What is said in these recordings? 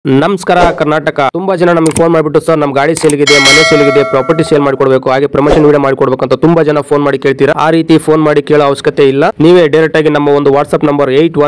ನಮಸ್ಕಾರ ಕರ್ನಾಟಕ ತುಂಬಾ ಜನ ನಮಗೆ ಫೋನ್ ಮಾಡಿಬಿಟ್ಟು ಸರ್ ನಮ್ಮ ಗಾಡಿ ಸೇಲ್ಗಿದೆ ಮನೆ ಸೇಲ್ಗಿದೆ ಪ್ರಾಪರ್ಟಿ ಸೇಲ್ ಮಾಡಿಕೊಡ್ಬೇಕು ಹಾಗೆ ಪ್ರಮೋಷನ್ ವಿಡಿಯೋ ಮಾಡಿಕೊಡ್ಬೇಕು ಅಂತ ತುಂಬಾ ಜನ ಫೋನ್ ಮಾಡಿ ಕೇಳ್ತೀರಾ ಆ ರೀತಿ ಫೋನ್ ಮಾಡಿ ಕೇಳೋ ಅವಶ್ಯಕತೆ ಇಲ್ಲ ನೀವೇ ಡೈರೆಕ್ಟ್ ಆಗಿ ನಮ್ಮ ಒಂದು ವಾಟ್ಸ್ಆಪ್ ನಂಬರ್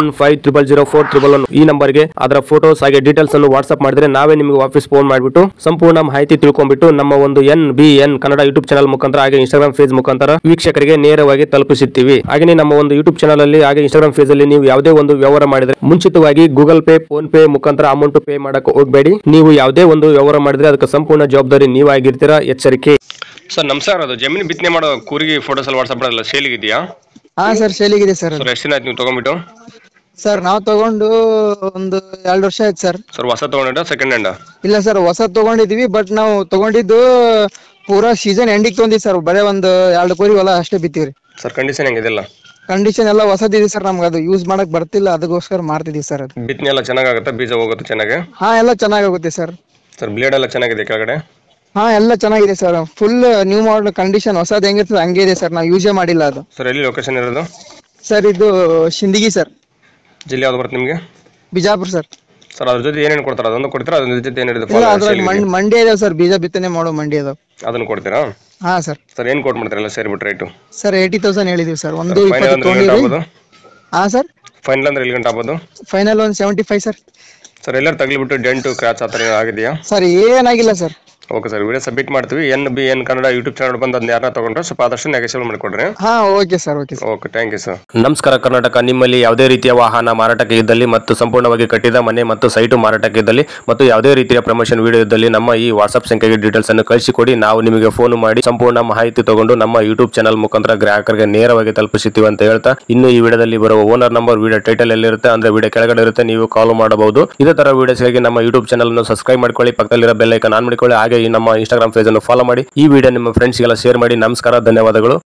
81500411 ಈ ನಂಬರ್ಗೆ ಅದರ ಫೋಟೋಸ್ ಹಾಗೆ ಡೀಟೇಲ್ಸ್ ಅನ್ನು ವಾಟ್ಸ್ಆಪ್ ಮಾಡಿದ್ರೆ ನಾವೇ ನಿಮಗೆ ವಾಪಸ್ ಫೋನ್ ಮಾಡಿಬಿಟ್ಟು ಸಂಪೂರ್ಣ ಮಾಹಿತಿ ತಿಳ್ಕೊಂಡ್ಬಿಟ್ಟು ನಮ್ಮ ಒಂದು NBN ಕನ್ನಡ ಯೂಟ್ಯೂಬ್ ಚಾನಲ್ ಮುಖಾಂತರ ಹಾಗೆ ಇನ್ಸ್ಟಾಗ್ರಾಮ್ ಪೇಜ್ ಮುಖಾಂತರ ವೀಕ್ಷಕರಿಗೆ ನೇರವಾಗಿ ತಲುಪಿಸುತ್ತೀವಿ ಹಾಗೆ ನಮ್ಮ ಒಂದು ಯೂಟ್ಯೂಬ್ ಚಾನಲ್ ಅಲ್ಲಿ ಹಾಗೆ ಇನ್ಸ್ಟಾಗ್ರಾಮ್ ಪೇಜ್ ಅಲ್ಲಿ ನೀವು ಯಾವುದೇ ಒಂದು ವ್ಯವಹಾರ ಮಾಡಿದ್ರೆ ಮುಂಚಿತವಾಗಿ ಗೂಗಲ್ ಪೇ ಫೋನ್ ಪೇ ಮುಖಾಂತರ ಅಮೌಂಟ್ ಪೇ ಮಾಡಕ್ಕೆ ಹೋಗಬೇಡಿ ನೀವು ಯಾವುದೇ ಒಂದು ವ್ಯವಹಾರ ಮಾಡಿದ್ರೆ ಅದಕ್ಕೆ ಸಂಪೂರ್ಣ ಜವಾಬ್ದಾರಿ ನೀವಾಗಿರ್ತೀರಾ ಎಚ್ಚರಿಕೆ ಸರ್ ನಮಸ್ಕಾರ ಅದು ಜಮೀನು ಬಿತ್ತನೆ ಮಾಡೋ ಕೂರಿಗೆ ಫೋಟೋಸ್ ಅಲ್ಲಿ ವಾಟ್ಸ್ಆಪ್ ಮಾಡಲ್ಲ ಸೇಲಿಗೆ ಇದೆಯಾ ಹಾ ಸರ್ ಸೇಲಿಗಿದೆ ಸರ್ ಸರ್ ಎಷ್ಟು ದಿನ ಆಯ್ತು ನೀವು ತಗೊಂಡ್ಬಿಟ್ಟು ಸರ್ ನಾವು ತಗೊಂಡು ಒಂದು 2 ವರ್ಷ ಆಯ್ತು ಸರ್ ಸರ್ ಹೊಸ ತಗೊಂಡ ಸೆಕೆಂಡ್ ಹ್ಯಾಂಡ್ ಇಲ್ಲ ಸರ್ ಹೊಸ ತಗೊಂಡಿದ್ವಿ ಬಟ್ ನಾವು ತಗೊಂಡಿದ್ದು ಪೂರಾ ಸೀಸನ್ ಎಂಡಿಗೆ ತೊಂದಿವಿ ಸರ್ ಬರೇ ಒಂದು 2 ಕೋರಿ ಹೊಲ ಅಷ್ಟೇ ಬಿತ್ತೀವ್ರಿ ಸರ್ ಕಂಡೀಷನ್ ಹೆಂಗಿದೆಲ್ಲ ಕಂಡೀಷನ್ ಎಲ್ಲ ಹೊಸದಿದೆ ಸರ್ ನಮ್ಗೆ ಅದು ಯೂಸ್ ಮಾಡಕ್ ಬರ್ತಿಲ್ಲ ಅದಕ್ಕೋಸ್ಕರ ಮಾಡ್ತಿದೀವಿ ಸರ್ ಅದು ಬಿತ್ತನೆ ಎಲ್ಲ ಚೆನ್ನಾಗುತ್ತೆ ಬೀಜ ಹೋಗುತ್ತೆ ಚೆನ್ನಾಗಿ ಹಾ ಎಲ್ಲ ಚೆನ್ನಾಗುತ್ತೆ ಸರ್ ಸರ್ ಬ್ಲೇಡ್ ಎಲ್ಲ ಚೆನ್ನಾಗಿದೆ ಕೆಳಗಡೆ ಹಾ ಎಲ್ಲ ಚೆನ್ನಾಗಿದೆ sir full new model condition ಹೊಸದ್ ಹೆಂಗಿರ್ತದೆ ಹಂಗೆ ಇದೆ ಸರ್ ನಾವು ಯೂಸೇ ಮಾಡಿಲ್ಲ ಅದು ಸರ್ ಎಲ್ಲಿ ಲೊಕೇಶನ್ ಇರೋದು ಸರ್ ಇದು ಶಿಂದಗಿ ಸರ್ ಜಿಲ್ಲೆ ಯಾವ್ದು ಬರುತ್ತೆ ನಿಮಗೆ ಬಿಜಾಪುರ ಸರ್ ಸರ್ ಅದ್ರ ಜೊತೆ ಏನೇನು ಕೊಡ್ತಾರೆ ಅದೊಂದು ಕೊಡ್ತೀರಾ ಅದ್ರ ಜೊತೆ ಏನಿದೆ ಇಲ್ಲ ಅದ್ರಲ್ಲಿ ಮಂಡಿ ಇದಾವೆ ಸರ್ ಬೀಜ ಬಿತ್ತನೆ ಮಾಡೋ ಮಂಡಿ ಇದಾವೆ ಅದನ್ನು ಕೊಡ್ತೀರಾ ಹಾ ಸರ್ ಸರ್ ಏನು ಕೊಟ್ಟು ಮಾಡ್ತೀರಲ್ಲ ಸೇರಿಬಿಟ್ಟು ರೇಟು ಸರ್ 80,000 ಹೇಳಿದೀವಿ ಸರ್ ಒಂದು ಫೈನಲ್ 20 ಅಂದ್ರೆ ಆಗ್ಬೋದು ಹಾ ಸರ್ ಫೈನಲ್ ಅಂದ್ರೆ ಎಲ್ಲಿ ಗಂಟೆ ಆಗ್ಬೋದು ಫೈನಲ್ ಒಂದು 75 ಸರ್ ಸರ್ ಎಲ್ಲರೂ ತಗಲಿಬಿಟ್ಟು ಡೆಂಟು ಕ್ರಾಚ್ ಆ ಥರ ಆಗಿದೆಯಾ ಸರ್ ಏನಾಗಿಲ್ಲ sir okay sir video submit ಮಾಡ್ತೀವಿ NBN ಕನ್ನಡ ಯೂಟ್ಯೂಬ್ ಚಾನಲ್ ಬಂದು ಅದನ್ನ ಯಾರನ್ನ ತಗೊಂಡ್ರೆ ಸ್ವಲ್ಪ ಆದಷ್ಟು ನೆಗೆಸಿಬಲ್ ಮಾಡಿಕೊಡ್ರಿ ಹಾ okay sir okay thank you sir ನಮಸ್ಕಾರ ಕರ್ನಾಟಕ ನಿಮ್ಮಲ್ಲಿ ಯಾವುದೇ ರೀತಿಯ ವಾಹನ ಮಾರಾಟಕ್ಕೆ ಇದ್ದಲ್ಲಿ ಮತ್ತು ಸಂಪೂರ್ಣವಾಗಿ ಕಟ್ಟಿದ ಮನೆ ಮತ್ತು ಸೈಟು ಮಾರಾಟಕ್ಕೆ ಇದ್ದಲ್ಲಿ ಮತ್ತು ಯಾವುದೇ ರೀತಿಯ ಪ್ರಮೋಷನ್ ವಿಡಿಯೋ ಇದ್ದಲ್ಲಿ ನಮ್ಮ ಈ ವಾಟ್ಸ್ಆಪ್ ಸಂಖ್ಯೆಗೆ ಡೀಟೇಲ್ಸ್ ಅನ್ನು ಕಳಿಸಿಕೊಡಿ ನಾವು ನಿಮಗೆ ಫೋನ್ ಮಾಡಿ ಸಂಪೂರ್ಣ ಮಾಹಿತಿ ತಗೊಂಡು ನಮ್ಮ ಯೂಟ್ಯೂಬ್ ಚಾನಲ್ ಮುಖಾಂತರ ಗ್ರಾಹಕರಿಗೆ ನೇರವಾಗಿ ತಲುಪಿಸುತ್ತೀವಿ ಅಂತ ಹೇಳ್ತಾ ಇನ್ನು ಈ ವಿಡಿಯೋದಲ್ಲಿ ಬರುವ ಓನರ್ ನಂಬರ್ ವಿಡಿಯೋ ಟೈಟಲ್ ಎಲ್ಲಿರುತ್ತೆ ಅಂದ್ರೆ ವಿಡಿಯೋ ಕೆಳಗಡೆ ಇರುತ್ತೆ ನೀವು ಕಾಲ್ ಮಾಡಬಹುದು ಇದೇ ತರ ವಿಡಿಯೋಸ್ಗಾಗಿ ನಮ್ಮ ಯೂಟ್ಯೂಬ್ ಚಾನಲ್ ಅನ್ನು ಸಬ್ಸ್ಕ್ರೈಬ್ ಮಾಡ್ಕೊಳ್ಳಿ ಪಕ್ಕದಲ್ಲಿರೋ ಬೆಲ್ ಐಕಾನ್ ಆನ್ ಮಾಡಿಕೊಳ್ಳಿ ಹಾಗೆ ಈ ನಮ್ಮ ಇನ್ಸ್ಟಾಗ್ರಾಮ್ ಪೇಜ್ ಅನ್ನು ಫಾಲೋ ಮಾಡಿ ಈ ವಿಡಿಯೋ ನಿಮ್ಮ ಫ್ರೆಂಡ್ಸ್ಗೆಲ್ಲ ಶೇರ್ ಮಾಡಿ ನಮಸ್ಕಾರ ಧನ್ಯವಾದಗಳು.